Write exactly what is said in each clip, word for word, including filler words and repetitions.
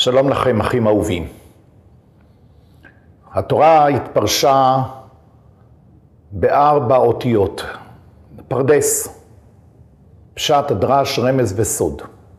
שלום לכם, אחים אהובים. התורה התפרשה בארבע אותיות, פרדס, פשט, הדרש, רמז וסוד.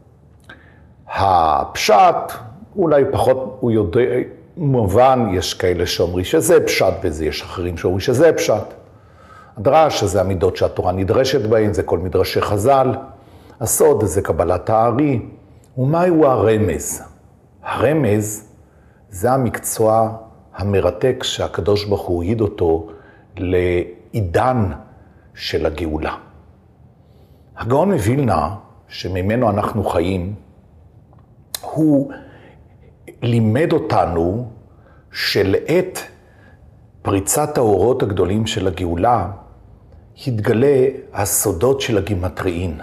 הפשט, אולי פחות הוא יודע, מובן, יש כאלה שאומרים שזה פשט וזה, יש אחרים שאומרים שזה פשט. הדרש, שזה המידות שהתורה נדרשת בהן, זה כל מדרשי חז"ל. הסוד, זה קבלת הארי. ומהו הרמז? הרמז זה המקצוע המרתק שהקדוש ברוך הוא העיד אותו לעידן של הגאולה. הגאון מווילנה, שממנו אנחנו חיים, הוא לימד אותנו שלעת פריצת האורות הגדולים של הגאולה, התגלה הסודות של הגימטריין.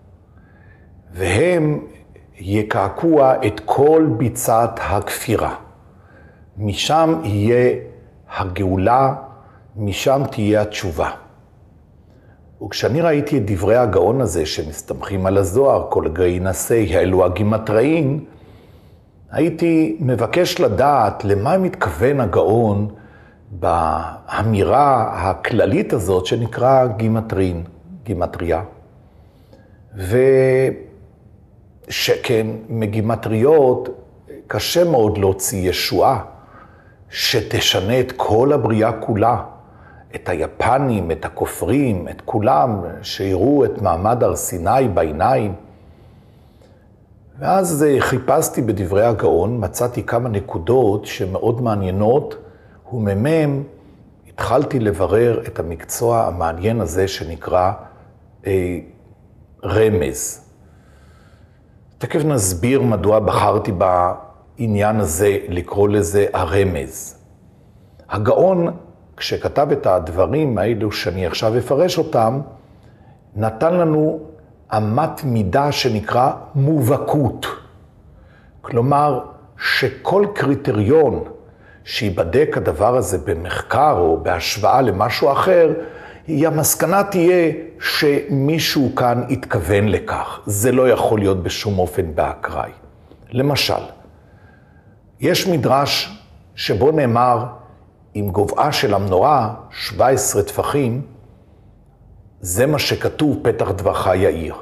והם יקעקוע את כל ביצת הכפירה. משם יהיה הגאולה, משם תהיה התשובה. וכשאני ראיתי את דברי הגאון הזה שמסתמכים על הזוהר, כל גאי נשא, אלו הגימטריין, הייתי מבקש לדעת למה מתכוון הגאון באמירה הכללית הזאת שנקרא גימטריין, גימטריה. ושכן, מגימטריות קשה מאוד להוציא ישועה שתשנה את כל הבריאה כולה, את היפנים, את הכופרים, את כולם, שיראו את מעמד הר סיני בעיניים. ואז חיפשתי בדברי הגאון, מצאתי כמה נקודות שמאוד מעניינות, וממם התחלתי לברר את המקצוע המעניין הזה שנקרא אה, רמז. תכף נסביר מדוע בחרתי בעניין הזה לקרוא לזה הרמז. הגאון, כשכתב את הדברים האלו שאני עכשיו אפרש אותם, נתן לנו אמת מידה שנקרא מובהקות. כלומר, שכל קריטריון שיבדק הדבר הזה במחקר או בהשוואה למשהו אחר, המסקנה תהיה שמישהו כאן התכוון לכך. זה לא יכול להיות בשום אופן באקראי. למשל, יש מדרש שבו נאמר, עם גובהה של המנורה, שבע עשרה טפחים, זה מה שכתוב פתח דברך יאיר.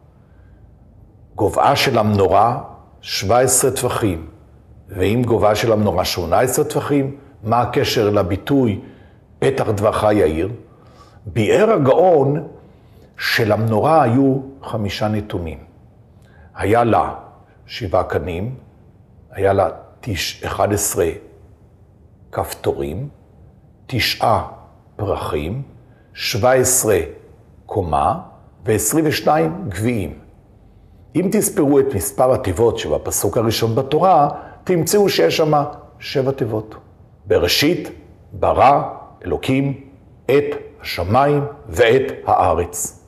גובהה של המנורה, שבע עשרה טפחים, ועם גובהה של המנורה, שמונה עשרה טפחים, מה הקשר לביטוי פתח דברך יאיר? ביאר הגאון שלמנורה היו חמישה נתונים. היה לה שבעה קנים, היה לה אחד עשר כפתורים, תשעה פרחים, שבע עשרה קומה ו-עשרים ושתיים גביעים. אם תספרו את מספר התיבות שבפסוק הראשון בתורה, תמצאו שיש שם שבע תיבות. בראשית ברא אלוקים את השמיים ואת הארץ.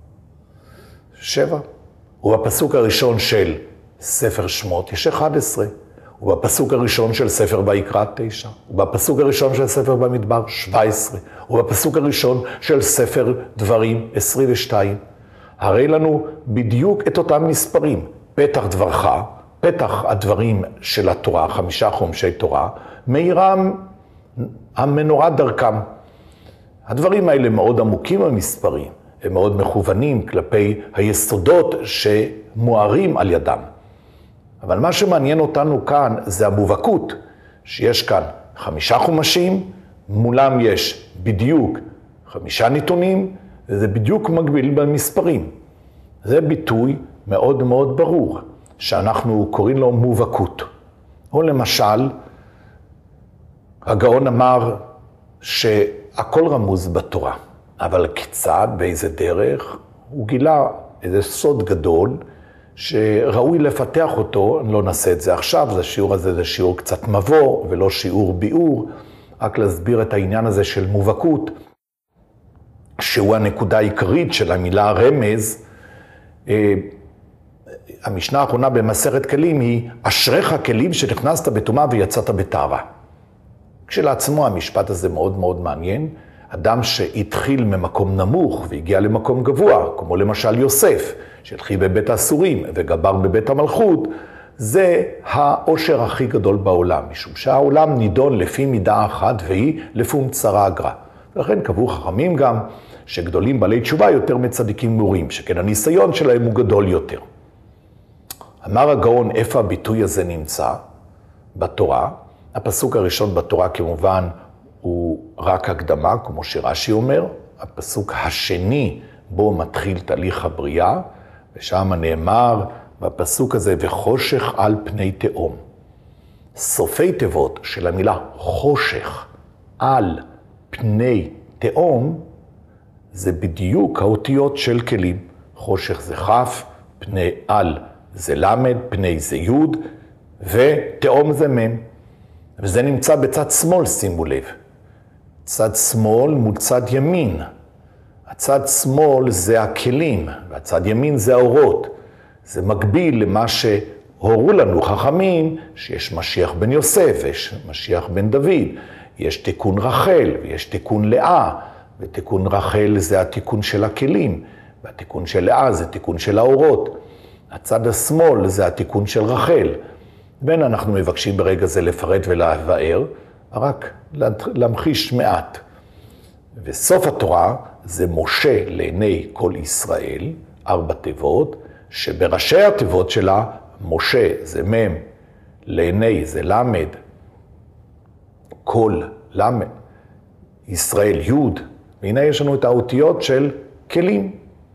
שבע. ובפסוק הראשון של ספר שמות יש אחד עשר. ובפסוק הראשון של ספר ויקרא תשע. ובפסוק הראשון של ספר במדבר שבע עשרה. ובפסוק הראשון של ספר דברים עשרים ושתיים. הרי לנו בדיוק את אותם מספרים. פתח דברך, פתח הדברים של התורה, חמישה חומשי תורה, מאירה המנורה דרכם. הדברים האלה מאוד עמוקים המספרים, הם מאוד מכוונים כלפי היסודות שמוארים על ידם. אבל מה שמעניין אותנו כאן זה המובהקות, שיש כאן חמישה חומשים, מולם יש בדיוק חמישה נתונים, וזה בדיוק מקביל במספרים. זה ביטוי מאוד מאוד ברור, שאנחנו קוראים לו מובהקות. או למשל, הגאון אמר שהכל רמוז בתורה, אבל כיצד, באיזה דרך, הוא גילה איזה סוד גדול, שראוי לפתח אותו, אני לא נעשה את זה עכשיו, זה שיעור הזה זה שיעור קצת מבוא, ולא שיעור ביאור, רק להסביר את העניין הזה של מובהקות, שהוא הנקודה העיקרית של המילה רמז. המשנה האחרונה במסכת כלים היא, אשריך כלים שנכנסת בטומאה ויצאת בטהרה. כשלעצמו המשפט הזה מאוד מאוד מעניין, אדם שהתחיל ממקום נמוך והגיע למקום גבוה, כמו למשל יוסף, שהתחיל בבית האסורים וגבר בבית המלכות, זה העושר הכי גדול בעולם, משום שהעולם נידון לפי מידה אחת והיא לפום צרה אגרה. ולכן קבעו חכמים גם שגדולים בעלי תשובה יותר מצדיקים גמורים, שכן הניסיון שלהם הוא גדול יותר. אמר הגאון, איפה הביטוי הזה נמצא? בתורה. הפסוק הראשון בתורה כמובן הוא רק הקדמה, כמו שרש"י אומר. הפסוק השני בו מתחיל תהליך הבריאה, ושם נאמר בפסוק הזה, וחושך על פני תהום. סופי תיבות של המילה חושך על פני תהום, זה בדיוק האותיות של כלים. חושך זה חף, פני על זה למד, פני זה יוד, ותהום זה מם. וזה נמצא בצד שמאל, שימו לב. צד שמאל מול צד ימין. הצד שמאל זה הכלים, והצד ימין זה האורות. זה מקביל למה שהורו לנו חכמים, שיש משיח בן יוסף, יש משיח בן דוד, יש תיקון רחל, ויש תיקון לאה, ותיקון רחל זה התיקון של הכלים, והתיקון של לאה זה תיקון של האורות. הצד השמאל זה התיקון של רחל. בין אנחנו מבקשים ברגע זה לפרט ולהבאר, רק להמחיש מעט. וסוף התורה זה משה לעיני כל ישראל, ארבע תיבות, שבראשי התיבות שלה, משה זה מם, לעיני זה למד, כל למד, ישראל יוד, והנה יש לנו את האותיות של כלים.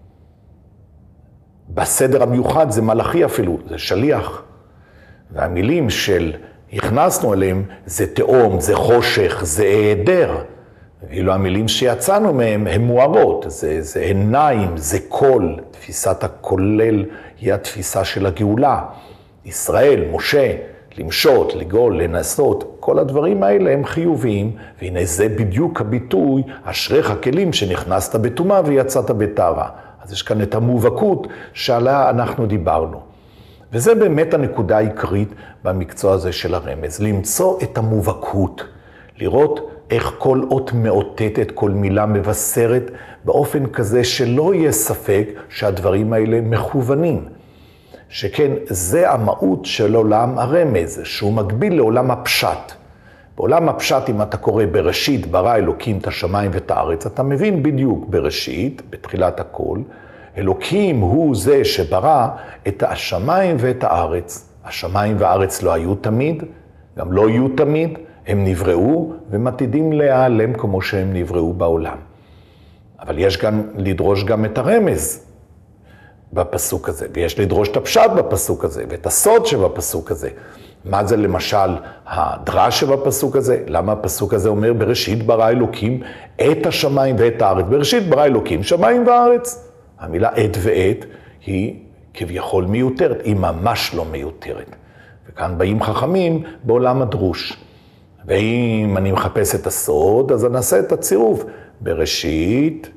בסדר המיוחד זה מלאכי אפילו, זה שליח. והמילים של הכנסנו אליהם זה תאום, זה חושך, זה היעדר. ואילו המילים שיצאנו מהם הן מוארות, זה, זה עיניים, זה קול. תפיסת הכולל היא התפיסה של הגאולה. ישראל, משה, למשות, לגאול, לנסות, כל הדברים האלה הם חיוביים, והנה זה בדיוק הביטוי, אשריך כלים שנכנסת בטומאה ויצאת בטהרה. אז יש כאן את המובהקות שעליה אנחנו דיברנו. וזה באמת הנקודה העיקרית במקצוע הזה של הרמז, למצוא את המובהקות, לראות איך כל אות מאותתת, כל מילה מבשרת, באופן כזה שלא יהיה ספק שהדברים האלה מכוונים. שכן זה המהות של עולם הרמז, שהוא מקביל לעולם הפשט. בעולם הפשט, אם אתה קורא בראשית, ברא אלוקים את השמיים ואת הארץ, אתה מבין בדיוק בראשית, בתחילת הכל, אלוקים הוא זה שברא את השמיים ואת הארץ. השמיים והארץ לא היו תמיד, גם לא יהיו תמיד, הם נבראו ומתידים להיעלם כמו שהם נבראו בעולם. אבל יש גם לדרוש גם את הרמז בפסוק הזה, ויש לדרוש את הפשט בפסוק הזה, ואת הסוד שבפסוק הזה. מה זה למשל הדרש שבפסוק הזה? למה הפסוק הזה אומר בראשית ברא אלוקים את השמיים ואת הארץ? בראשית ברא אלוקים שמיים וארץ. המילה עת ועת היא כביכול מיותרת, היא ממש לא מיותרת. וכאן באים חכמים בעולם הדרוש. ואם אני מחפש את הסוד, אז אני אעשה את הצירוף. בראשית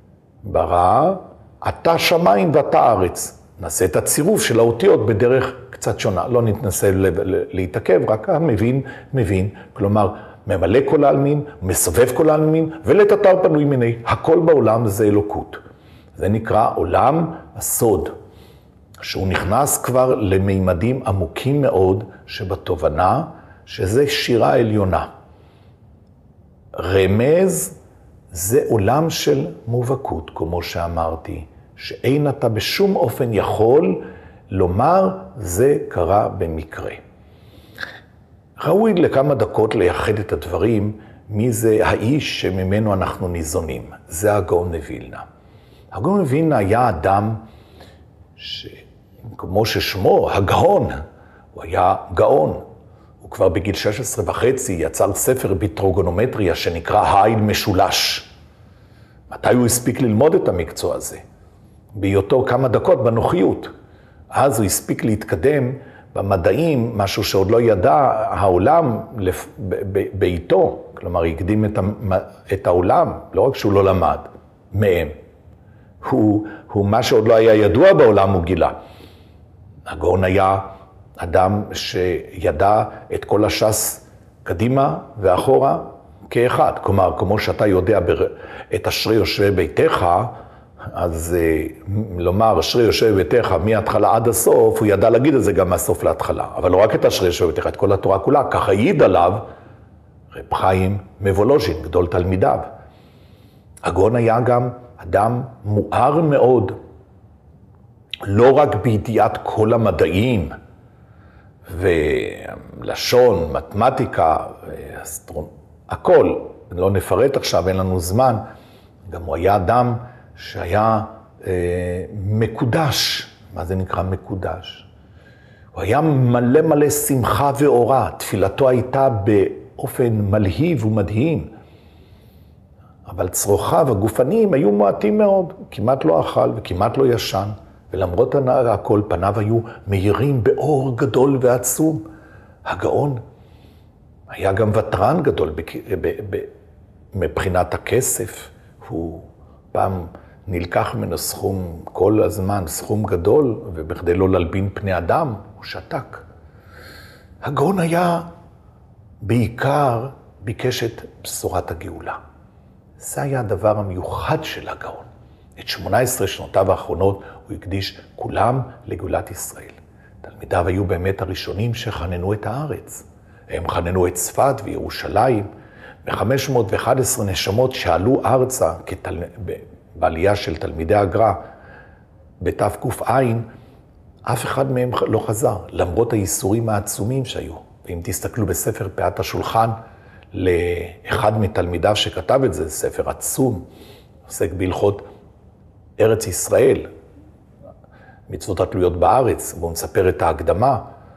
ברא אתה שמיים ואתה ארץ. נעשה את הצירוף של האותיות בדרך קצת שונה. לא נתנסה להתעכב, רק המבין, מבין. כלומר, ממלא כל העלמין, מסובב כל העלמין, ולתתר פנוי מיני. הכל בעולם זה אלוקות. זה נקרא עולם הסוד, שהוא נכנס כבר למימדים עמוקים מאוד שבתובנה, שזה שירה עליונה. רמז זה עולם של מובהקות, כמו שאמרתי, שאין אתה בשום אופן יכול לומר זה קרה במקרה. ראוי לכמה דקות לייחד את הדברים, מי זה האיש שממנו אנחנו ניזונים. זה הגאון מווילנה. הגאון מווילנה היה אדם שכמו ששמו, הגאון, הוא היה גאון. הוא כבר בגיל שש עשרה וחצי יצר ספר בטרוגונומטריה שנקרא העיל משולש. מתי הוא הספיק ללמוד את המקצוע הזה? בהיותו כמה דקות בנוחיות. אז הוא הספיק להתקדם במדעים, משהו שעוד לא ידע העולם בעיתו. כלומר, הקדים את העולם, לא רק שהוא לא למד מהם. הוא, הוא מה שעוד לא היה ידוע בעולם הוא גילה. הגאון היה אדם שידע את כל הש"ס קדימה ואחורה כאחד. כלומר, כמו שאתה יודע את אשרי יושבי ביתך, אז לומר, אשרי יושב ביתך מההתחלה עד הסוף, הוא ידע להגיד את זה גם מהסוף להתחלה. אבל לא רק את אשרי יושב ביתך, את כל התורה כולה, ככה העיד עליו רב חיים מוולוז'ין, גדול תלמידיו. הגאון היה גם אדם מואר מאוד, לא רק בידיעת כל המדעים, ולשון, מתמטיקה, אסטרון, הכל, לא נפרט עכשיו, אין לנו זמן. גם הוא היה אדם שהיה אה, מקודש. מה זה נקרא מקודש? הוא היה מלא מלא שמחה ואורה. תפילתו הייתה באופן מלהיב ומדהים. אבל צרוכיו הגופניים היו מועטים מאוד. כמעט לא אכל וכמעט לא ישן. ולמרות הכל פניו היו מאירים באור גדול ועצום. הגאון היה גם וטרן גדול ב, ב, ב, מבחינת הכסף. הוא פעם נלקח ממנו סכום כל הזמן, סכום גדול, ובכדי לא להלבין פני אדם, הוא שתק. הגאון היה בעיקר ביקש את בשורת הגאולה. זה היה הדבר המיוחד של הגאון. את שמונה עשרה שנותיו האחרונות הוא הקדיש כולם לגאולת ישראל. תלמידיו היו באמת הראשונים שחננו את הארץ. הם חננו את צפת וירושלים, ב-חמש מאות ואחת עשרה נשמות שעלו ארצה כתל... בעלייה של תלמידי הגר"א בתק"ע, אף אחד מהם לא חזר, למרות הייסורים העצומים שהיו. ואם תסתכלו בספר פאת השולחן, לאחד מתלמידיו שכתב את זה, ספר עצום, עוסק בהלכות ארץ ישראל, מצוות התלויות בארץ, והוא מספר את ההקדמה,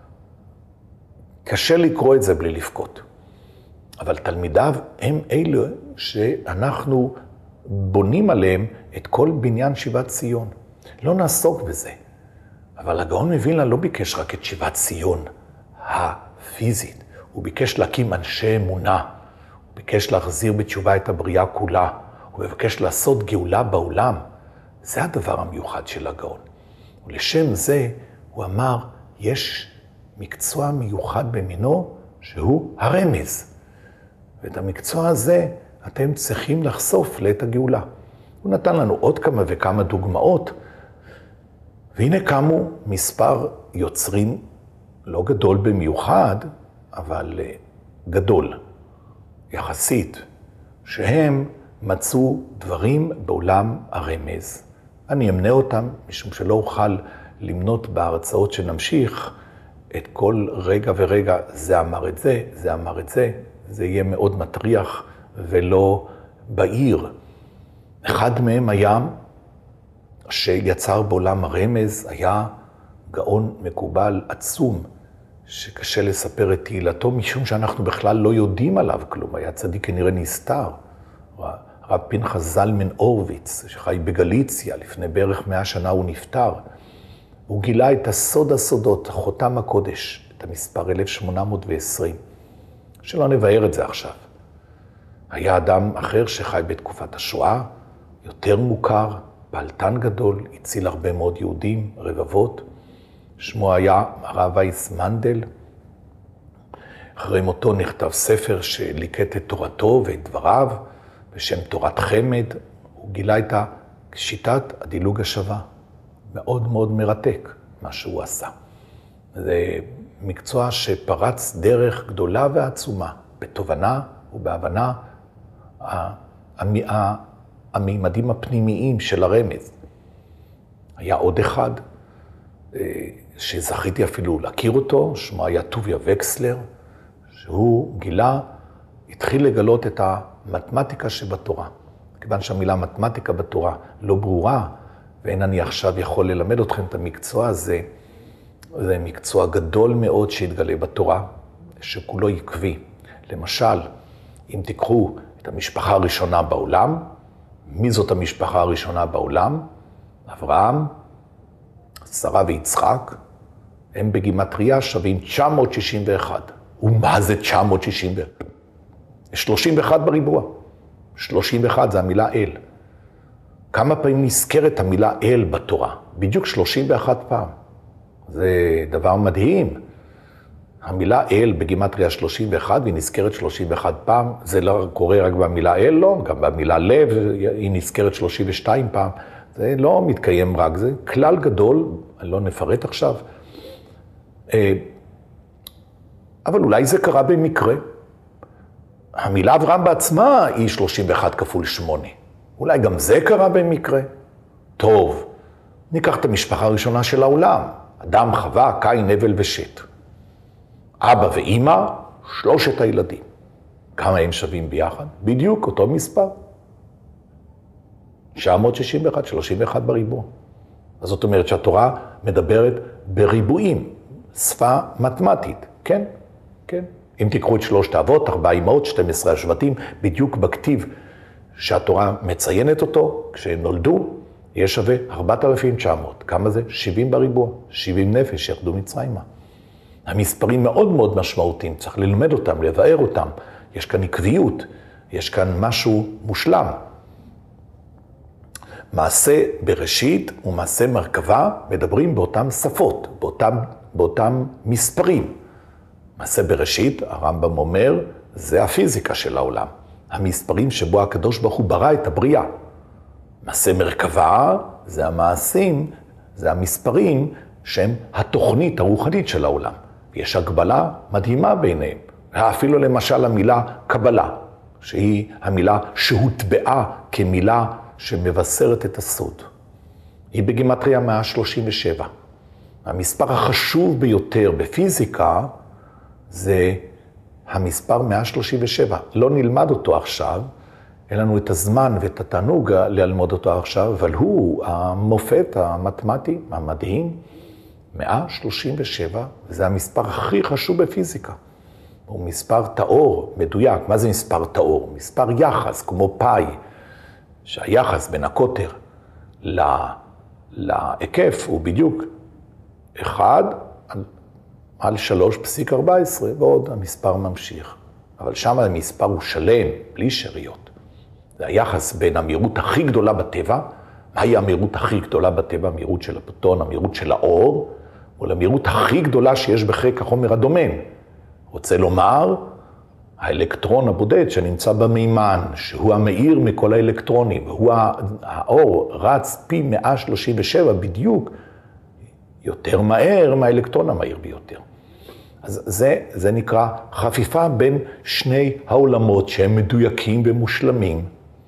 קשה לקרוא את זה בלי לבכות. אבל תלמידיו הם אלו שאנחנו בונים עליהם את כל בניין שיבת ציון. לא נעסוק בזה. אבל הגאון מווילנה לא ביקש רק את שיבת ציון הפיזית. הוא ביקש להקים אנשי אמונה. הוא ביקש להחזיר בתשובה את הבריאה כולה. הוא ביקש לעשות גאולה בעולם. זה הדבר המיוחד של הגאון. ולשם זה הוא אמר, יש מקצוע מיוחד במינו שהוא הרמז. ואת המקצוע הזה אתם צריכים לחשוף לעת הגאולה. הוא נתן לנו עוד כמה וכמה דוגמאות, והנה קמו מספר יוצרים לא גדול במיוחד, אבל גדול, יחסית, שהם מצאו דברים בעולם הרמז. אני אמנה אותם, משום שלא אוכל למנות בהרצאות שנמשיך את כל רגע ורגע, זה אמר את זה, זה אמר את זה, זה יהיה מאוד מטריח ולא בהיר. אחד מהם היה שיצר בעולם הרמז, היה גאון מקובל עצום, שקשה לספר את תהילתו, משום שאנחנו בכלל לא יודעים עליו כלום. היה צדיק כנראה נסתר. רב פנחס זלמן הורוביץ, שחי בגליציה, לפני בערך מאה שנה הוא נפטר. הוא גילה את הסוד הסודות, חותם הקודש, את המספר אלף שמונה מאות ועשרים. שלא נבהר את זה עכשיו. היה אדם אחר שחי בתקופת השואה, יותר מוכר, פעלתן גדול, הציל הרבה מאוד יהודים, רבבות. שמו היה הרב וייס מנדל. אחרי מותו נכתב ספר שליקט את תורתו ואת דבריו, בשם תורת חמד. הוא גילה את שיטת הדילוג השווה. מאוד מאוד מרתק מה שהוא עשה. זה מקצוע שפרץ דרך גדולה ועצומה, בתובנה ובהבנה המימדים הפנימיים של הרמז. היה עוד אחד שזכיתי אפילו להכיר אותו, שמו היה טוביה וקסלר, שהוא גילה, התחיל לגלות את המתמטיקה שבתורה. כיוון שהמילה מתמטיקה בתורה לא ברורה, ואין אני עכשיו יכול ללמד אתכם את המקצוע הזה, זה מקצוע גדול מאוד שהתגלה בתורה, שכולו עקבי. למשל, אם תיקחו את המשפחה הראשונה בעולם, מי זאת המשפחה הראשונה בעולם? אברהם, שרה ויצחק, הם בגימטריה שווים תשע מאות שישים ואחת. ומה זה תשע מאות שישים ואחת? שלושים ואחת בריבוע. שלושים ואחת זה המילה אל. כמה פעמים נזכרת המילה אל בתורה? בדיוק שלושים ואחת פעם. זה דבר מדהים. המילה אל בגימטריה שלושים ואחת, והיא נזכרת שלושים ואחת פעם. זה לא קורה רק במילה אל, לא, גם במילה לב היא נזכרת שלושים ושתיים פעם. זה לא מתקיים רק, זה כלל גדול, לא נפרט עכשיו. אבל אולי זה קרה במקרה. המילה אברהם בעצמה היא שלושים ואחת כפול שמונה. אולי גם זה קרה במקרה. טוב, ניקח את המשפחה הראשונה של העולם. אדם, חווה, קין, הבל ושת. אבא ואמא, שלושת הילדים. כמה הם שווים ביחד? בדיוק אותו מספר. תשע מאות שישים ואחת, שלושים ואחת בריבוע. אז זאת אומרת שהתורה מדברת בריבועים, שפה מתמטית. כן, כן. אם תקחו את שלושת האבות, ארבע אמהות, שתים עשרה השבטים, בדיוק בכתיב שהתורה מציינת אותו, כשהם נולדו, יהיה שווה ארבעת אלפים תשע מאות. כמה זה? שבעים בריבוע, שבעים נפש ירדו מצרימה. המספרים מאוד מאוד משמעותיים, צריך ללמד אותם, לבאר אותם. יש כאן עקביות, יש כאן משהו מושלם. מעשה בראשית ומעשה מרכבה מדברים באותם שפות, באותם, באותם מספרים. מעשה בראשית, הרמב"ם אומר, זה הפיזיקה של העולם. המספרים שבו הקדוש ברוך הוא ברא את הבריאה. מעשה מרכבה, זה המעשים, זה המספרים שהם התוכנית הרוחנית של העולם. יש הגבלה מדהימה ביניהם. אפילו למשל המילה קבלה, שהיא המילה שהוטבעה כמילה שמבשרת את הסוד. היא בגימטריה מאה שלושים ושבע. המספר החשוב ביותר בפיזיקה זה המספר מאה שלושים ושבע. לא נלמד אותו עכשיו, אין לנו את הזמן ואת התענוג ללמוד אותו עכשיו, אבל הוא המופת המתמטי, המדהים, מאה שלושים ושבע, זה המספר הכי חשוב בפיזיקה. הוא מספר טהור, מדויק. מה זה מספר טהור? מספר יחס, כמו פאי, שהיחס בין הקוטר להיקף הוא בדיוק אחד על שלוש פסיק ארבע עשרה, ועוד המספר ממשיך. אבל שם המספר הוא שלם, בלי שריות. זה היחס בין המהירות הכי גדולה בטבע, מהי המהירות הכי גדולה בטבע? המהירות של הפוטון, המהירות של האור, או למהירות הכי גדולה שיש בחלק החומר הדומם. רוצה לומר, האלקטרון הבודד שנמצא במימן, שהוא המאיר מכל האלקטרונים, והוא האור רץ פי מאה שלושים ושבע בדיוק, יותר מהר מהאלקטרון המהיר ביותר. אז זה, זה נקרא חפיפה בין שני העולמות שהם מדויקים ומושלמים.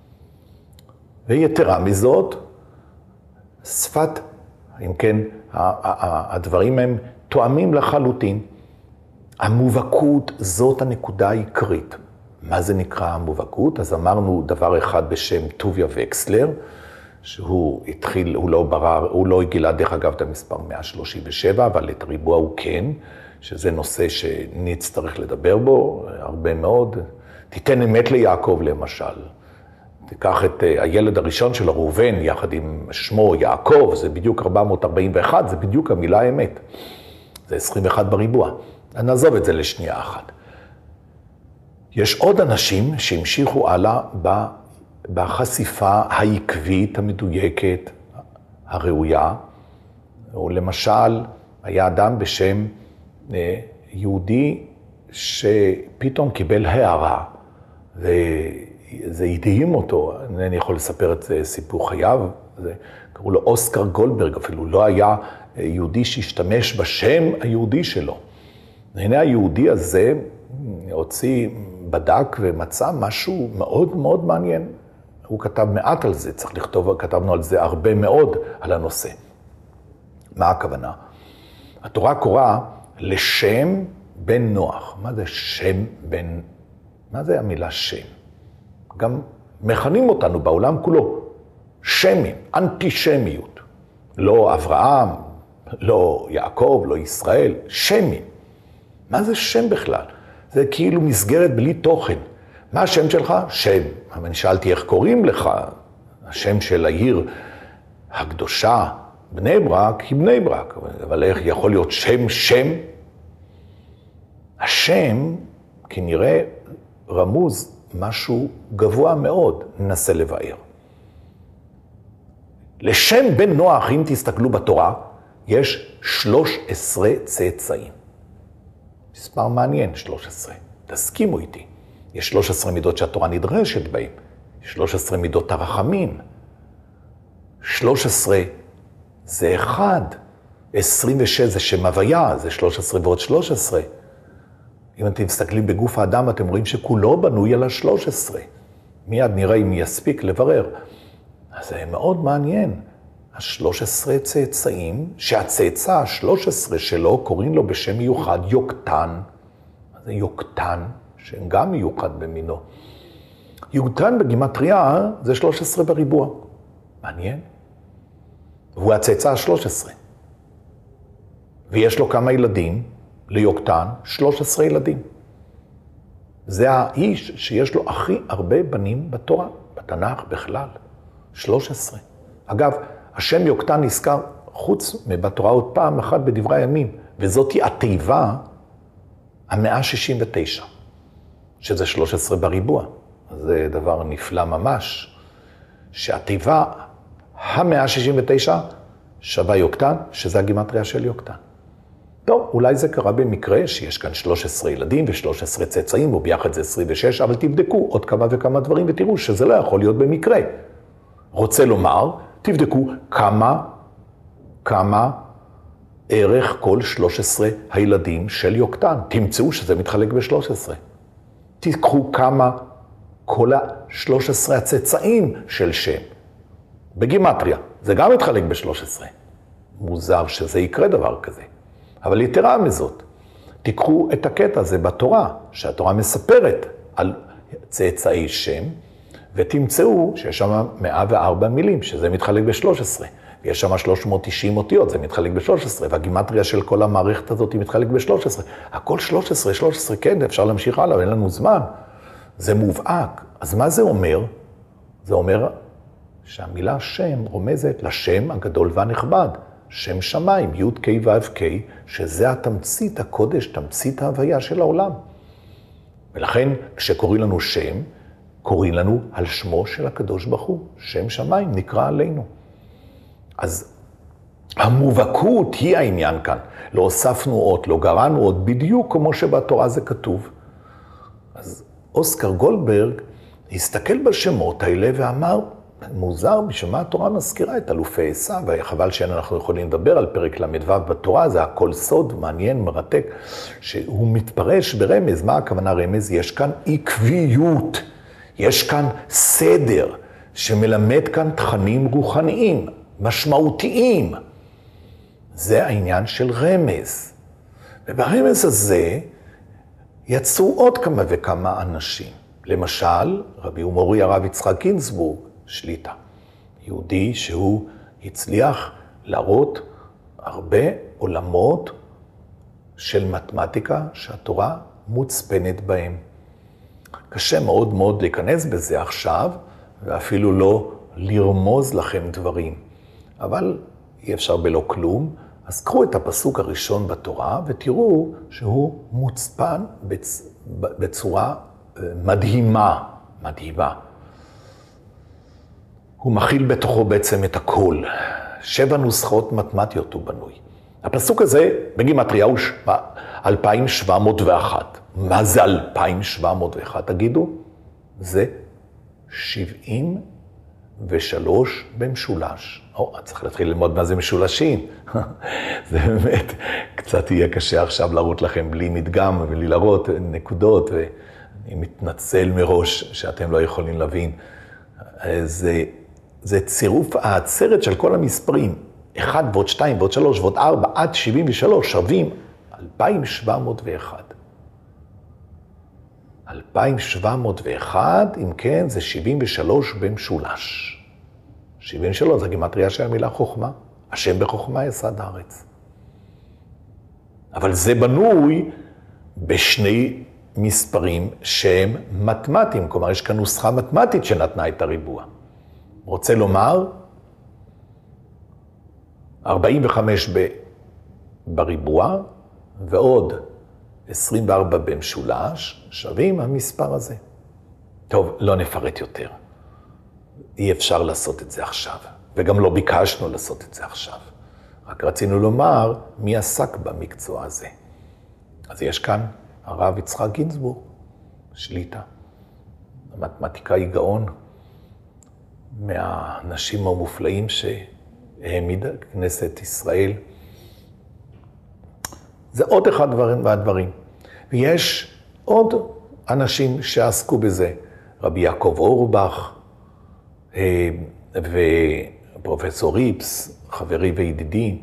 ויתרה מזאת, שפת, אם כן, הדברים הם תואמים לחלוטין. המובהקות זאת הנקודה העיקרית. מה זה נקרא המובהקות? אז אמרנו דבר אחד בשם טוביה וקסלר, שהוא התחיל, הוא לא ברר, הוא לא הגילה דרך אגב את המספר מאה שלושים ושבע, אבל את הריבוע הוא כן, שזה נושא שנצטרך לדבר בו הרבה מאוד. תיתן אמת ליעקב למשל. תיקח את הילד הראשון של ראובן יחד עם שמו יעקב, זה בדיוק ארבע מאות ארבעים ואחת, זה בדיוק המילה אמת. זה עשרים ואחת בריבוע. נעזוב את זה לשנייה אחת. יש עוד אנשים שהמשיכו הלאה בחשיפה העקבית, המדויקת, הראויה. למשל, היה אדם בשם יהודי שפתאום קיבל הערה, וזה הדהים אותו. אני יכול לספר את סיפור חייו. זה, קראו לו אוסקר גולדברג, אפילו לא היה יהודי שהשתמש בשם היהודי שלו. הנה היהודי הזה הוציא, בדק ומצא משהו מאוד מאוד מעניין. הוא כתב מעט על זה, צריך לכתוב, כתבנו על זה הרבה מאוד על הנושא. מה הכוונה? התורה קוראה לשם בן נוח. מה זה שם בן, מה זה המילה שם? גם מכנים אותנו בעולם כולו, שמים, אנטישמיות. לא אברהם, לא יעקב, לא ישראל, שמים. מה זה שם בכלל? זה כאילו מסגרת בלי תוכן. מה השם שלך? שם. אבל אני שאלתי איך קוראים לך? השם של העיר הקדושה, בני ברק, היא בני ברק. אבל איך יכול להיות שם שם? השם כנראה רמוז משהו גבוה מאוד, ננסה לבאר. לשם בן נוח, אם תסתכלו בתורה, יש שלוש עשרה צאצאים. מספר מעניין, שלוש עשרה. תסכימו איתי. יש שלוש עשרה מידות שהתורה נדרשת בהם. יש שלוש עשרה מידות הרחמים. שלוש עשרה זה אחד, עשרים ושש זה שם הוויה, זה שלוש עשרה ועוד שלוש עשרה. אם אתם מסתכלים בגוף האדם, אתם רואים שכולו בנוי על ה-שלוש עשרה. מיד נראה אם יספיק לברר. אז זה מאוד מעניין. ה-שלוש עשרה צאצאים, שהצאצא ה-שלוש עשרה שלו קוראים לו בשם מיוחד יוקטן. זה יוקטן, שגם מיוחד במינו. יוקטן בגימטריה זה שלוש עשרה בריבוע. מעניין. והוא הצאצא ה-שלוש עשרה. ויש לו כמה ילדים, ליוקטן, שלוש עשרה ילדים. זה האיש שיש לו הכי הרבה בנים בתורה, בתנ"ך בכלל. שלוש עשרה. אגב, השם יוקטן נזכר חוץ מבתורה עוד פעם אחת בדברי הימים, וזאת היא התיבה ה-מאה שישים ותשע, שזה שלוש עשרה בריבוע. זה דבר נפלא ממש, שהתיבה ה-מאה שישים ותשע שווה יוקטן, שזה הגימטריה של יוקטן. טוב, אולי זה קרה במקרה שיש כאן שלוש עשרה ילדים ו-שלוש עשרה צאצאים, וביחד זה עשרים ושש, אבל תבדקו עוד כמה וכמה דברים ותראו שזה לא יכול להיות במקרה. רוצה לומר, תבדקו כמה, כמה ערך כל שלוש עשרה הילדים של יוקטן. תמצאו שזה מתחלק ב-שלוש עשרה. תיקחו כמה כל ה-שלוש עשרה הצאצאים של שם. בגימטריה, זה גם מתחלק ב-שלוש עשרה. מוזר שזה יקרה דבר כזה. אבל יתרה מזאת, תיקחו את הקטע הזה בתורה, שהתורה מספרת על צאצאי שם, ותמצאו שיש שם מאה וארבע מילים, שזה מתחלק ב-שלוש עשרה. ויש שם שלוש מאות תשעים אותיות, זה מתחלק ב-שלוש עשרה, והגימטריה של כל המערכת הזאת היא מתחלק ב-שלוש עשרה. הכל שלוש עשרה, שלוש עשרה, כן, אפשר להמשיך הלאה, אין לנו זמן. זה מובהק. אז מה זה אומר? זה אומר שהמילה שם רומזת לשם הגדול והנכבד. שם שמיים, י' ק' ו' ק', שזה התמצית הקודש, תמצית ההוויה של העולם. ולכן, כשקוראים לנו שם, קוראים לנו על שמו של הקדוש ברוך הוא. שם שמיים נקרא עלינו. אז המובהקות היא העניין כאן. לא הוספנו עוד, לא גרענו עוד, בדיוק כמו שבתורה זה כתוב. אז אוסקר גולדברג הסתכל בשמות האלה ואמר, מוזר, בשביל מה התורה מזכירה את אלופי עשיו, וחבל שאנחנו יכולים לדבר על פרק למדוו בתורה, זה הכל סוד, מעניין, מרתק, שהוא מתפרש ברמז. מה הכוונה רמז? יש כאן עקביות, יש כאן סדר, שמלמד כאן תכנים רוחניים, משמעותיים. זה העניין של רמז. וברמז הזה יצאו עוד כמה וכמה אנשים. למשל, רבי ומורי הרב יצחק גינזבורג, שליטה. יהודי שהוא הצליח להראות הרבה עולמות של מתמטיקה שהתורה מוצפנת בהם. קשה מאוד מאוד להיכנס בזה עכשיו, ואפילו לא לרמוז לכם דברים. אבל אי אפשר בלא כלום, אז קחו את הפסוק הראשון בתורה ותראו שהוא מוצפן בצ... בצורה מדהימה, מדהימה. הוא מכיל בתוכו בעצם את הכל. שבע נוסחאות מתמטיות הוא בנוי. הפסוק הזה בגימטריה הוא אלפיים שבע מאות ואחת. מה זה אלפיים שבע מאות ואחת? תגידו, זה שבעים ושלוש במשולש. או, צריך להתחיל ללמוד מה זה משולשים. זה באמת, קצת יהיה קשה עכשיו להראות לכם בלי מדגם ובלי להראות נקודות, ואני מתנצל מראש שאתם לא יכולים להבין. זה, זה צירוף העצרת של כל המספרים. אחד ועוד שתיים ועוד שלוש ועוד ארבע עד שבעים ושלוש שווים אלפיים שבע מאות ואחת. אלפיים שבע מאות ואחת, אם כן, זה שבעים ושלוש במשולש. שבעים ושלוש זה גימטריה של המילה חוכמה. השם בחוכמה יסד הארץ. אבל זה בנוי בשני מספרים שהם מתמטיים. כלומר, יש כאן נוסחה מתמטית שנתנה את הריבוע. רוצה לומר, ארבעים וחמש בריבוע ועוד עשרים וארבע במשולש שווים המספר הזה. טוב, לא נפרט יותר. אי אפשר לעשות את זה עכשיו, וגם לא ביקשנו לעשות את זה עכשיו. רק רצינו לומר מי עסק במקצוע הזה. אז יש כאן הרב יצחק גינזבורג, שליטה. המתמטיקאי גאון, מהאנשים המופלאים שהעמידה כנסת ישראל. זה עוד אחד מהדברים. ויש עוד אנשים שעסקו בזה. רבי יעקב אורבך ופרופסור ריפס, חברי וידידי,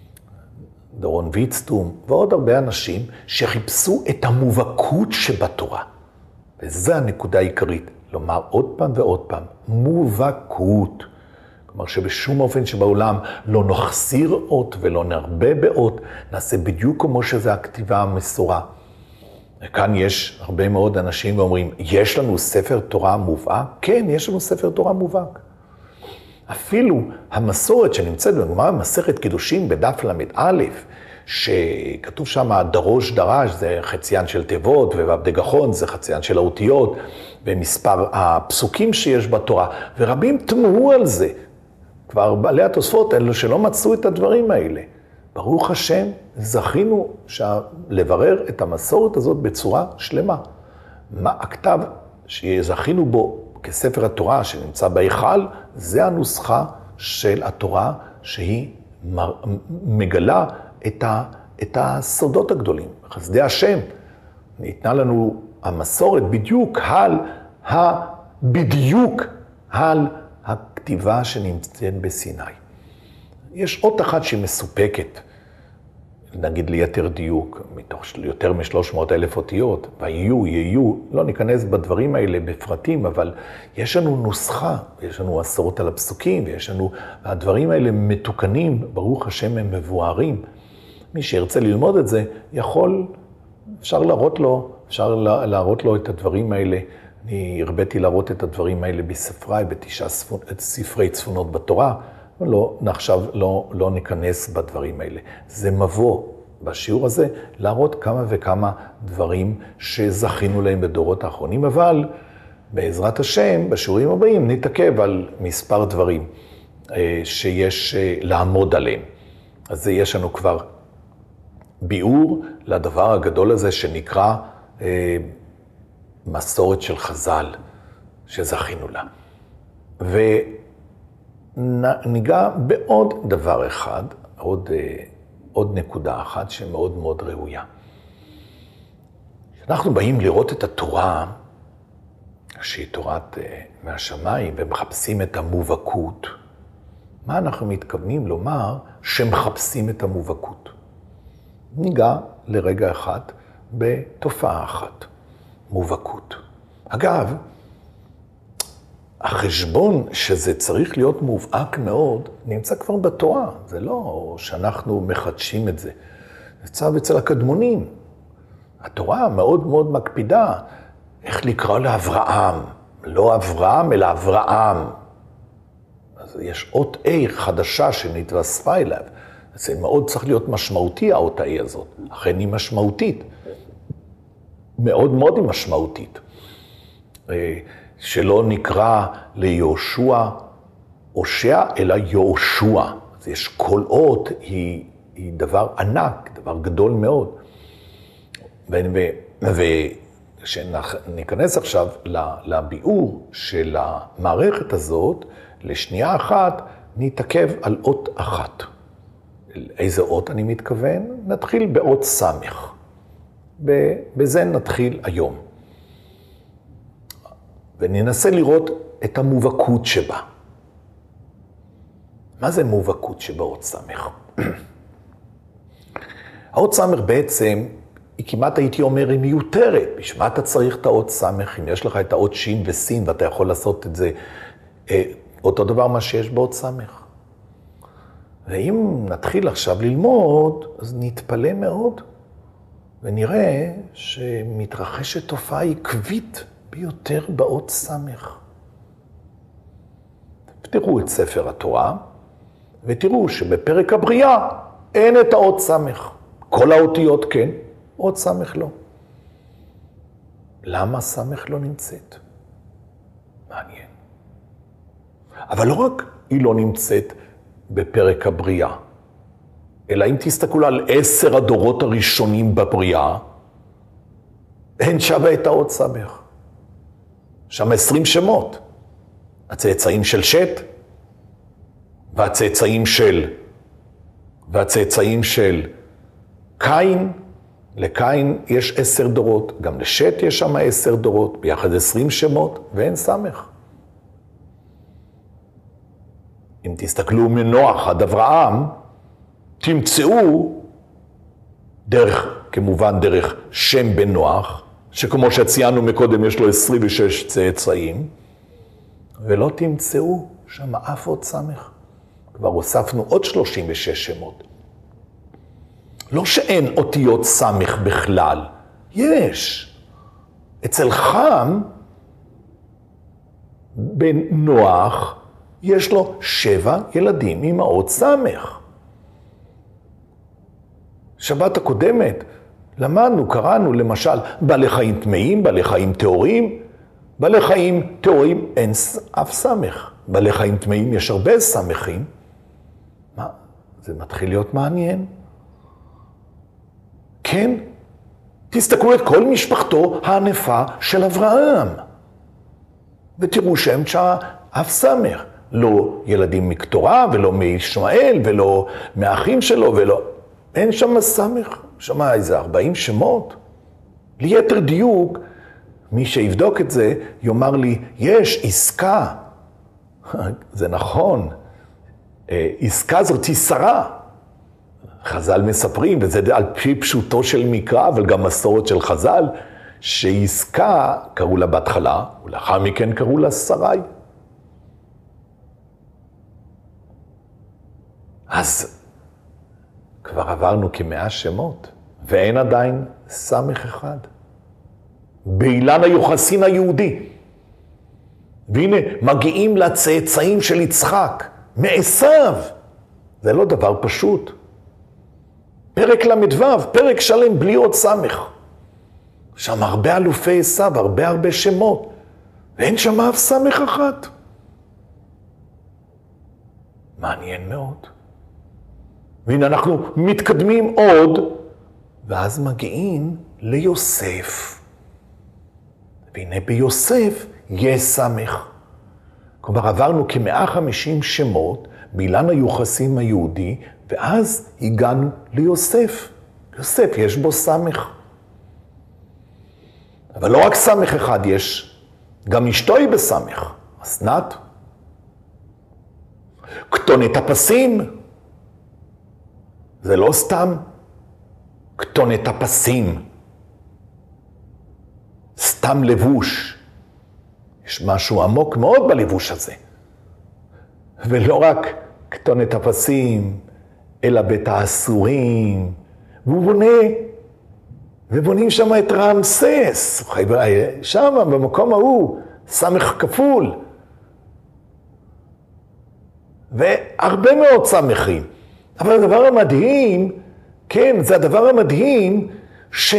דורון ויצטום, ועוד הרבה אנשים שחיפשו את המובהקות שבתורה. וזו הנקודה העיקרית, לומר עוד פעם ועוד פעם, מובהקות. כלומר שבשום אופן שבעולם לא נחסיר אות ולא נרבה באות, נעשה בדיוק כמו שזה הכתיבה המסורה. וכאן יש הרבה מאוד אנשים ואומרים, יש לנו ספר תורה מובהק? כן, יש לנו ספר תורה מובהק. אפילו המסורת שנמצאת בגמרא מסכת קידושין בדף למד שכתוב שם דרוש דרש, זה חציין של תיבות, ובדגחון זה חציין של האותיות, ומספר הפסוקים שיש בתורה, ורבים תמהו על זה. כבר בעלי התוספות אלו שלא מצאו את הדברים האלה. ברוך השם, זכינו לברר את המסורת הזאת בצורה שלמה. מה הכתב שזכינו בו כספר התורה שנמצא בהיכל, זה הנוסחה של התורה שהיא מגלה את, ה, את הסודות הגדולים. חסדי השם ניתנה לנו המסורת בדיוק על, ה, בדיוק על הכתיבה שנמצאת בסיני. יש עוד אחת שהיא מסופקת, נגיד ליתר דיוק, מתוך יותר מ-שלוש מאות אלף אותיות, ויהיו, יהיו, לא ניכנס בדברים האלה בפרטים, אבל יש לנו נוסחה, יש לנו עשרות על הפסוקים, ויש לנו, הדברים האלה מתוקנים, ברוך השם הם מבוארים. מי שירצה ללמוד את זה, יכול, אפשר להראות לו, אפשר להראות לו את הדברים האלה. אני הרביתי להראות את הדברים האלה בספריי, בתשעה ספרי צפונות בתורה, לא, עכשיו לא, לא ניכנס בדברים האלה. זה מבוא בשיעור הזה להראות כמה וכמה דברים שזכינו להם בדורות האחרונים, אבל בעזרת השם, בשיעורים הבאים נתעכב על מספר דברים שיש לעמוד עליהם. אז זה יש לנו כבר ביאור לדבר הגדול הזה שנקרא מסורת של חז"ל שזכינו לה. ו... ניגע בעוד דבר אחד, עוד, עוד נקודה אחת שמאוד מאוד ראויה. כשאנחנו באים לראות את התורה, שהיא תורת מהשמיים, ומחפשים את המובהקות, מה אנחנו מתכוונים לומר שמחפשים את המובהקות? ניגע לרגע אחד בתופעה אחת, מובהקות. אגב, החשבון שזה צריך להיות מובהק מאוד, נמצא כבר בתורה. זה לא שאנחנו מחדשים את זה. זה נמצא אצל הקדמונים. התורה מאוד מאוד מקפידה איך לקרוא לאברהם. לא אברהם, אלא אברהם. אז יש אות A חדשה שנתווספה אליו. זה מאוד צריך להיות משמעותי, האות A הזאת. אכן היא משמעותית. מאוד מאוד היא משמעותית. שלא נקרא ליהושע הושע, אלא יהושע. אז יש כל אות, היא, היא דבר ענק, דבר גדול מאוד. וכשניכנס עכשיו לביאור של המערכת הזאת, לשנייה אחת נתעכב על אות אחת. איזה אות אני מתכוון? נתחיל באות סמך. בזה נתחיל היום. וננסה לראות את המובהקות שבה. מה זה מובהקות שבאות סמך? האות סמך בעצם, היא כמעט הייתי אומר, היא מיותרת. בשביל מה אתה צריך את האות סמך? אם יש לך את האות שין וסין, ואתה יכול לעשות את זה, אה, אותו דבר מה שיש באות סמך. ואם נתחיל עכשיו ללמוד, אז נתפלא מאוד, ונראה שמתרחשת תופעה עקבית, ביותר באות סמך. תראו את ספר התורה, ותראו שבפרק הבריאה אין את האות סמך. כל האותיות כן, אות סמך לא. למה סמך לא נמצאת? מעניין. אבל לא רק היא לא נמצאת בפרק הבריאה, אלא אם תסתכלו על עשר הדורות הראשונים בבריאה, אין שווה את האות סמך. שם עשרים שמות. הצאצאים של שת, והצאצאים של, והצאצאים של קין. לקין יש עשר דורות, גם לשת יש שם עשר דורות, ביחד עשרים שמות, ואין סמך. אם תסתכלו מנוח עד אברהם, תמצאו דרך, כמובן דרך שם בן נוח, שכמו שציינו מקודם יש לו עשרים ושש צאצאים, ולא תמצאו שם אף עוד סמך. כבר הוספנו עוד שלושים ושש שמות. לא שאין אותיות סמך בכלל, יש. אצל חם, בן נוח, יש לו שבע ילדים עם האות סמך. שבת הקודמת למדנו, קראנו למשל בעלי חיים טמאים, בעלי חיים טהורים. בעלי חיים טהורים אין אף סמך. בעלי חיים טמאים יש הרבה סמכים. מה? זה מתחיל להיות מעניין. כן, תסתכלו את כל משפחתו הענפה של אברהם. ותראו שהם תשעה אף סמך. לא ילדים מקטורה ולא מישמעאל ולא מהאחים שלו ולא... אין שם סמך. שם איזה ארבעים שמות. ליתר דיוק, מי שיבדוק את זה יאמר לי, יש עסקה. זה נכון. עסקה זאת היא שרה. חז"ל מספרים, וזה על פי פשוטו של מקרא, אבל גם מסורת של חז"ל, שעסקה קראו לה בהתחלה, ולאחר מכן קראו לה שרי. אז כבר עברנו כמאה שמות, ואין עדיין סמך אחד. באילן היוחסין היהודי. והנה, מגיעים לצאצאים של יצחק, מעשיו. זה לא דבר פשוט. פרק למדוו, פרק שלם בלי עוד סמך. שם הרבה אלופי עשיו, הרבה הרבה שמות. ואין שם אף סמך אחת. מעניין מאוד. והנה אנחנו מתקדמים עוד, ואז מגיעים ליוסף. והנה ביוסף יש סמך. כלומר עברנו כ-מאה וחמישים שמות באילן היוחסים היהודי, ואז הגענו ליוסף. יוסף יש בו סמך. אבל לא רק סמך אחד יש, גם אשתו היא בסמך. אסנת. כתונת הפסים. זה לא סתם כתונת הפסים. סתם לבוש. יש משהו עמוק מאוד בלבוש הזה. ולא רק כתונת הפסים, אלא בית האסורים. והוא בונה, ובונים שם את רמסס. שם, במקום ההוא, סמך כפול. והרבה מאוד סמכים. אבל הדבר המדהים, כן, זה הדבר המדהים, ש...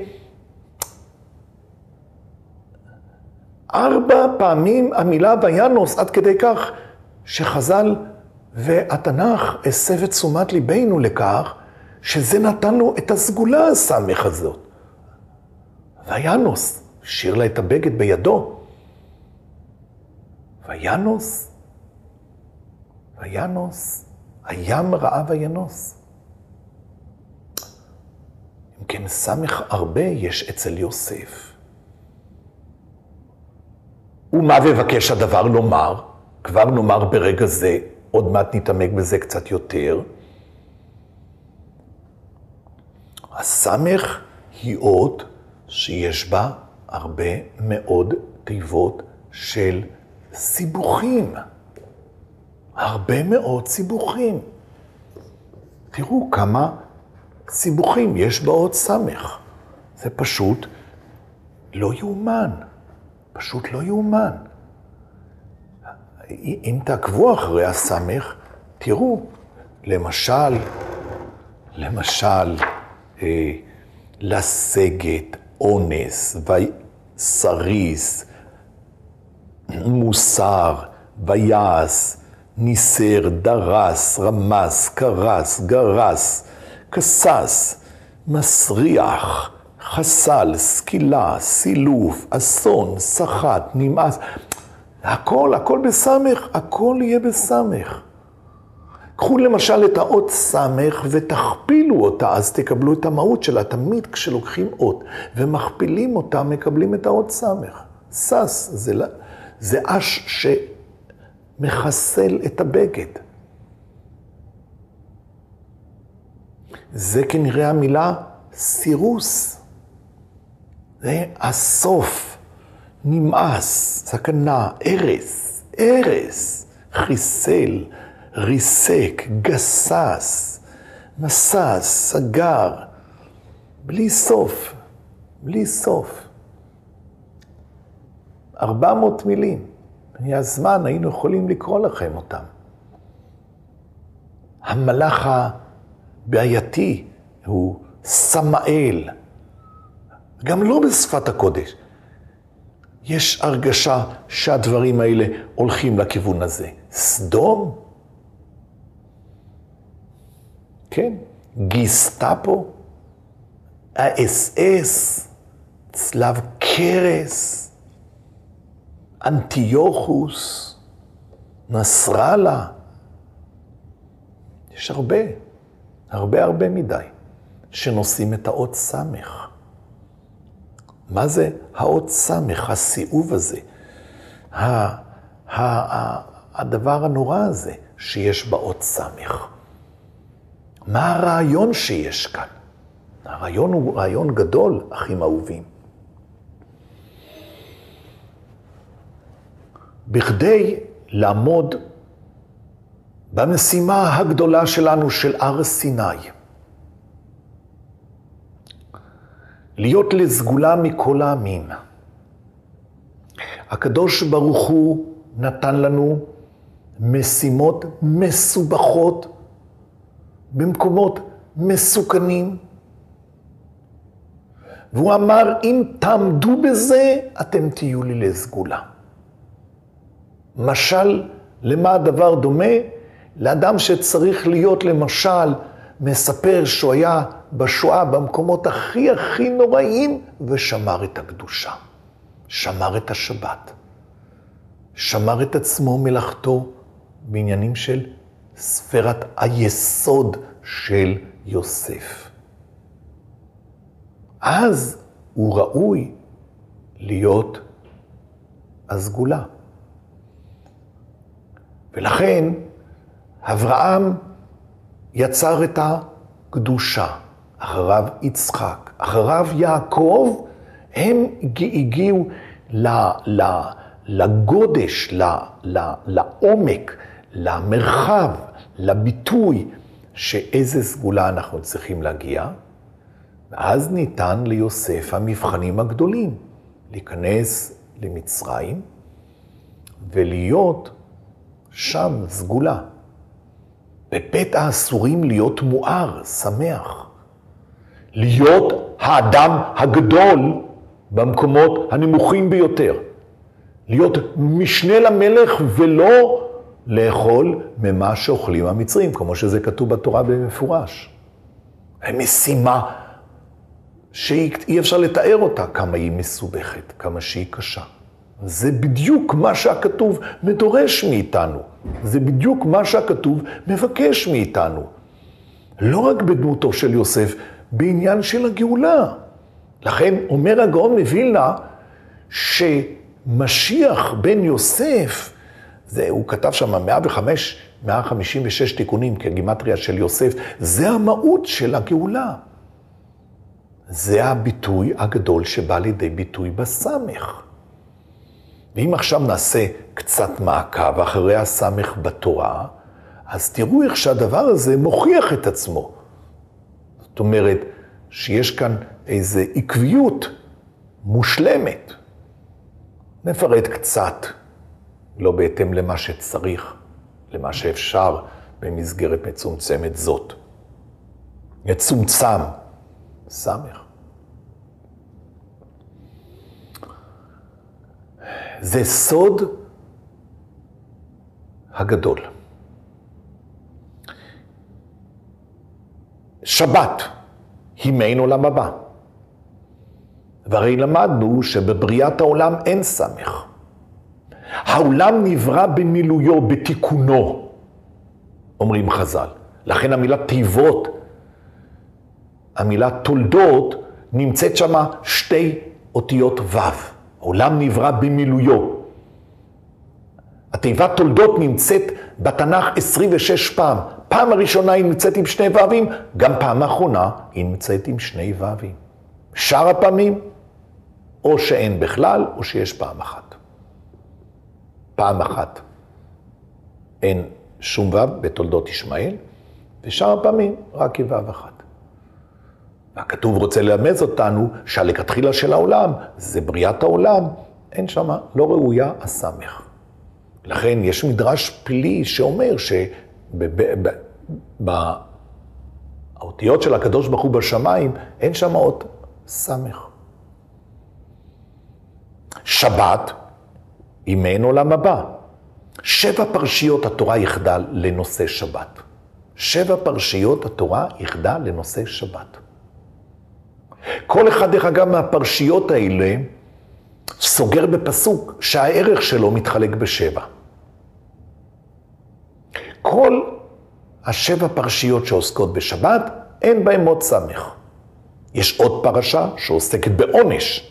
ארבע פעמים המילה וינוס, עד כדי כך שחז"ל והתנ"ך הסב את תשומת ליבנו לכך, שזה נתנו את הסגולה הסמך הזאת. וינוס, שיר לה את הבגד בידו. וינוס, וינוס, הים ראה וינוס. אם כן, סמך הרבה יש אצל יוסף. ומה מבקש הדבר לומר? כבר נאמר ברגע זה, עוד מעט נתעמק בזה קצת יותר. הסמך היא אות שיש בה הרבה מאוד תיבות של סיבוכים. הרבה מאוד סיבוכים. תראו כמה סיבוכים יש באות סמך. זה פשוט לא יאומן. פשוט לא יאומן. אם תעקבו אחרי הסמך, תראו, למשל, למשל, אה, לסגת, אונס, וסריס, מוסר, ויעש, ניסר, דרס, רמס, קרס, גרס, כסס, מסריח, חסל, סקילה, סילוף, אסון, סחט, נמאס. הכל, הכל בסמך, הכל יהיה בסמך. קחו למשל את האות סמך ותכפילו אותה, אז תקבלו את המהות שלה. תמיד כשלוקחים אות ומכפילים אותה, מקבלים את האות סמך. סס, זה, זה אש שמחסל את הבגד. זה כנראה המילה סירוס. זה הסוף, נמאס, סכנה, הרס, הרס, חיסל, ריסק, גסס, מסס, סגר, בלי סוף, בלי סוף. ארבע מאות מילים. מהזמן היינו יכולים לקרוא לכם אותם. המלאך הבעייתי הוא סמאל. גם לא בשפת הקודש. יש הרגשה שהדברים האלה הולכים לכיוון הזה. סדום? כן. גיסטאפו? האס אס? צלב קרס? אנטיוכוס? נסראללה? יש הרבה, הרבה הרבה מדי, שנושאים את האות סמך. מה זה האות סמך, הסיאוב הזה? הדבר הנורא הזה שיש באות סמך. מה הרעיון שיש כאן? הרעיון הוא רעיון גדול, אחים אהובים. בכדי לעמוד במשימה הגדולה שלנו של הר סיני, להיות לסגולה מכל העמים. הקדוש ברוך הוא נתן לנו משימות מסובכות במקומות מסוכנים. והוא אמר, אם תעמדו בזה, אתם תהיו לי לסגולה. משל, למה הדבר דומה? לאדם שצריך להיות למשל, מספר שהוא היה בשואה במקומות הכי הכי נוראים, ושמר את הקדושה. שמר את השבת. שמר את עצמו מלאכתו בעניינים של ספירת היסוד של יוסף. אז הוא ראוי להיות הסגולה. ולכן אברהם יצר את הקדושה, אחריו יצחק, אחריו יעקב, הם הגיעו לגודש, לעומק, למרחב, לביטוי, שאיזה סגולה אנחנו צריכים להגיע, ואז ניתן ליוסף המבחנים הגדולים, להיכנס למצרים ולהיות שם סגולה. בבית האסורים להיות מואר, שמח. להיות האדם הגדול במקומות הנמוכים ביותר. להיות משנה למלך ולא לאכול ממה שאוכלים המצרים, כמו שזה כתוב בתורה במפורש. המשימה שאי אפשר לתאר אותה, כמה היא מסובכת, כמה שהיא קשה. זה בדיוק מה שהכתוב מדורש מאיתנו. זה בדיוק מה שהכתוב מבקש מאיתנו. לא רק בדמותו של יוסף, בעניין של הגאולה. לכן אומר הגאון מווילנה שמשיח בן יוסף, זה, הוא כתב שם מאה וחמש, מאה חמישים ושש תיקונים כגימטריה של יוסף, זה המהות של הגאולה. זה הביטוי הגדול שבא לידי ביטוי בסמך. ואם עכשיו נעשה קצת מעקב אחרי הסמך בתורה, אז תראו איך שהדבר הזה מוכיח את עצמו. זאת אומרת שיש כאן איזו עקביות מושלמת. נפרט קצת, לא בהתאם למה שצריך, למה שאפשר במסגרת מצומצמת זאת. מצומצם, סמך. זה סוד הגדול. שבת היא מעין עולם הבא. והרי למדנו שבבריאת העולם אין סמך. העולם נברא במילויו, בתיקונו, אומרים חז"ל. לכן המילה תיבות, המילה תולדות, נמצאת שם שתי אותיות ו'. העולם נברא במילויו. התיבת תולדות נמצאת בתנ"ך עשרים ושש פעם. פעם הראשונה היא נמצאת עם שני ו"ים, גם פעם האחרונה היא נמצאת עם שני ו"ים. שאר הפעמים, או שאין בכלל, או שיש פעם אחת. פעם אחת אין שום ו' בתולדות ישמעאל, ושאר הפעמים רק היא ו' אחת. והכתוב רוצה ללמד אותנו שהלכתחילה של העולם זה בריאת העולם, אין שם לא ראויה הסמך. לכן יש מדרש פלאי שאומר שבאותיות של הקדוש ברוך הוא בשמיים אין שם עוד סמך. שבת היא מעין עולם הבא. שבע פרשיות התורה יחדה לנושא שבת. שבע פרשיות התורה יחדה לנושא שבת. כל אחד דרך אגב מהפרשיות האלה סוגר בפסוק שהערך שלו מתחלק בשבע. כל השבע פרשיות שעוסקות בשבת, אין בהם עוד סמך. יש עוד פרשה שעוסקת בעונש.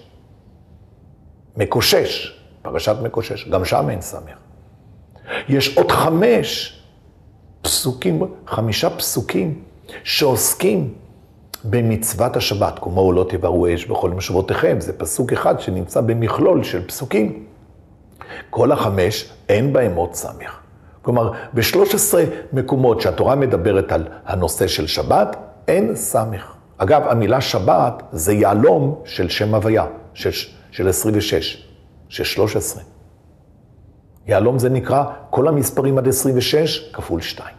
מקושש, פרשת מקושש, גם שם אין סמך. יש עוד חמש פסוקים, חמישה פסוקים שעוסקים במצוות השבת, כמו לא תבערו אש בכל משמרותיכם, זה פסוק אחד שנמצא במכלול של פסוקים. כל החמש אין בהם עוד סמך. כלומר, ב-שלוש עשרה מקומות שהתורה מדברת על הנושא של שבת, אין סמך. אגב, המילה שבת זה יעלום של שם הוויה, של, של עשרים ושש, של שלוש עשרה. יעלום זה נקרא כל המספרים עד עשרים ושש כפול שתיים.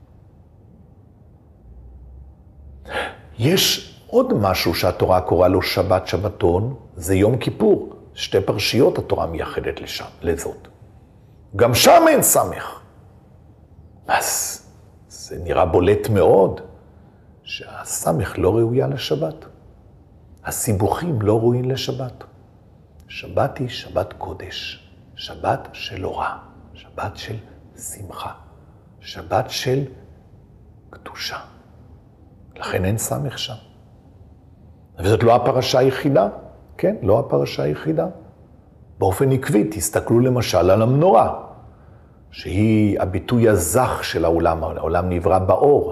יש עוד משהו שהתורה קוראה לו שבת שבתון, זה יום כיפור. שתי פרשיות התורה מייחדת לשם, לזאת. גם שם אין סמך. אז זה נראה בולט מאוד שהסמך לא ראויה לשבת. הסיבוכים לא ראויים לשבת. שבת היא שבת קודש. שבת של אורה. שבת של שמחה. שבת של קדושה. לכן אין סמך שם. וזאת לא הפרשה היחידה, כן? לא הפרשה היחידה. באופן עקבי, תסתכלו למשל על המנורה, שהיא הביטוי הזך של העולם, העולם נברא באור.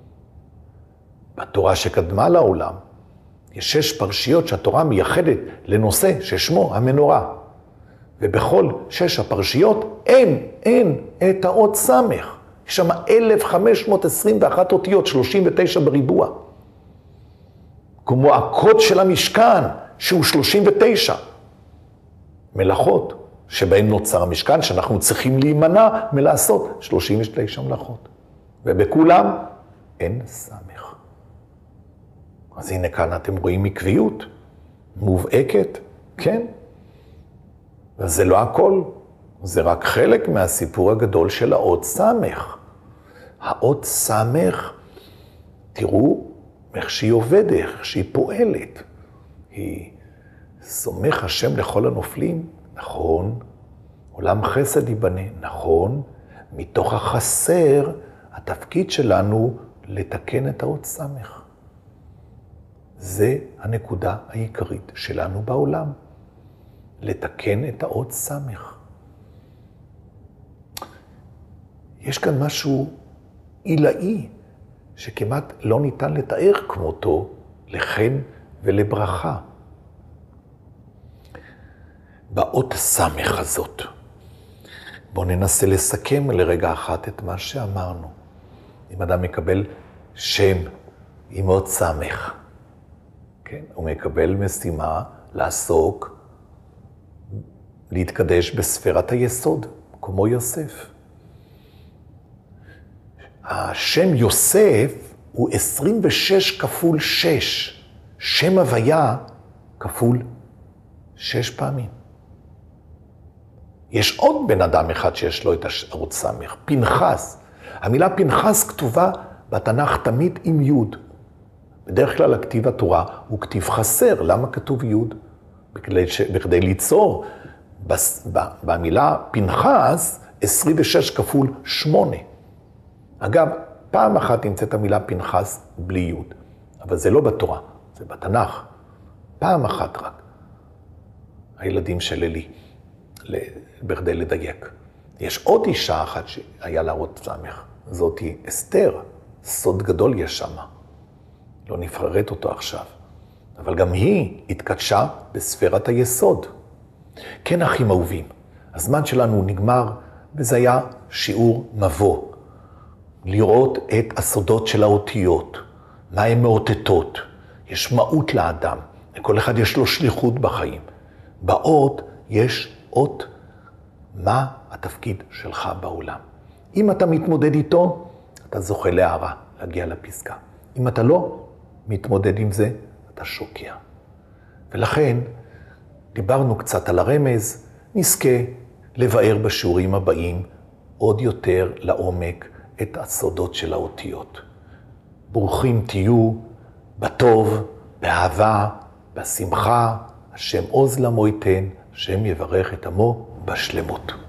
בתורה שקדמה לעולם, יש שש פרשיות שהתורה מייחדת לנושא ששמו המנורה. ובכל שש הפרשיות אין, אין את האות סמך. יש שם אלף חמש מאות עשרים ואחת אותיות, שלושים ותשע בריבוע. כמו הקוד של המשכן, שהוא שלושים ותשע. מלאכות, שבהן נוצר המשכן, שאנחנו צריכים להימנע מלעשות שלושים ותשע מלאכות. ובכולם אין סמך. אז הנה כאן אתם רואים עקביות, מובהקת, כן? וזה לא הכל, זה רק חלק מהסיפור הגדול של האות סמך. האות סמך, תראו איך שהיא עובדת, איך שהיא פועלת. היא סומך השם לכל הנופלים, נכון. עולם חסד ייבנה, נכון. מתוך החסר, התפקיד שלנו לתקן את האות סמך. זה הנקודה העיקרית שלנו בעולם. לתקן את האות סמך. יש כאן משהו עילאי, שכמעט לא ניתן לתאר כמותו לחן ולברכה. באות סמך הזאת. בואו ננסה לסכם לרגע אחת את מה שאמרנו. אם אדם מקבל שם עם אות סמך, כן? הוא מקבל משימה לעסוק, להתקדש בספירת היסוד, כמו יוסף. השם יוסף הוא עשרים ושש כפול שש. שם הוויה כפול שש פעמים. יש עוד בן אדם אחד שיש לו את האות סמך, פנחס. המילה פנחס כתובה בתנ"ך תמיד עם יוד. בדרך כלל הכתיב התורה הוא כתיב חסר. למה כתוב יוד? בכדי, ש... בכדי ליצור במילה פנחס, עשרים ושש כפול שמונה. אגב, פעם אחת נמצאת המילה פנחס בלי יוד, אבל זה לא בתורה, זה בתנ"ך. פעם אחת רק. הילדים של אלי, בכדי לדייק. יש עוד אישה אחת שהיה לה עוד סמך, זאת היא אסתר, סוד גדול יש שם. לא נפרט אותו עכשיו. אבל גם היא התקדשה בספירת היסוד. כן, אחים אהובים, הזמן שלנו נגמר, וזה היה שיעור מבוא. לראות את הסודות של האותיות, מה הן מאותתות. יש מהות לאדם, לכל אחד יש לו שליחות בחיים. באות יש אות מה התפקיד שלך בעולם. אם אתה מתמודד איתו, אתה זוכה להערה, להגיע לפסקה. אם אתה לא מתמודד עם זה, אתה שוקע. ולכן דיברנו קצת על הרמז, נזכה לבאר בשיעורים הבאים עוד יותר לעומק את הסודות של האותיות. ברוכים תהיו בטוב, באהבה, בשמחה, השם עוז לעמו ייתן, השם יברך את עמו בשלמות.